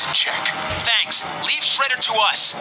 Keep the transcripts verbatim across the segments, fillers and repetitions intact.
check. Thanks. Leave Shredder to us.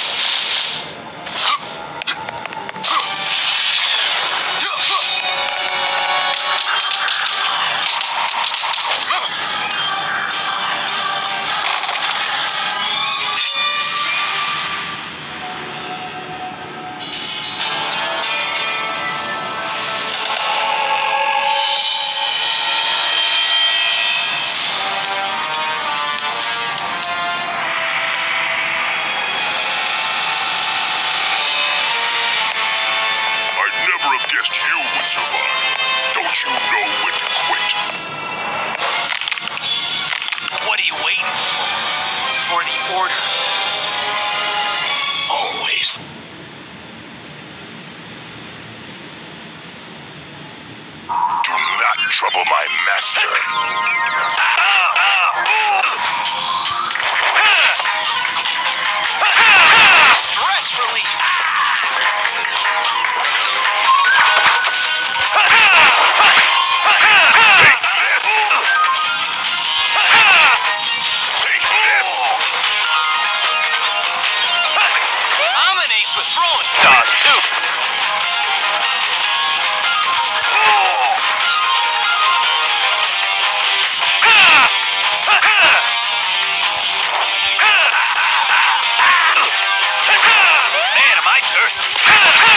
Don't you know when to quit? What are you waiting for? For the order. Always. Do not trouble my master. Stress relief. With throwing stars, too. Man, am I thirsty.